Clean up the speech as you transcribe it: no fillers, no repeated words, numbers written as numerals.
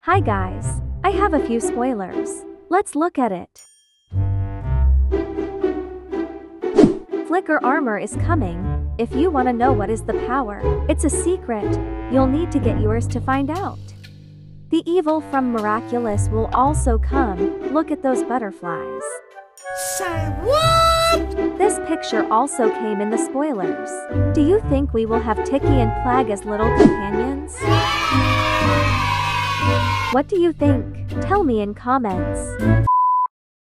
Hi guys, I have a few spoilers. Let's look at it. Flicker armor is coming. If you want to know what is the power, it's a secret. You'll need to get yours to find out. The evil from Miraculous will also come. Look at those butterflies. Say what? This picture also came in the spoilers. Do you think we will have Tiki and Plague as little companions? What do you think? Tell me in comments.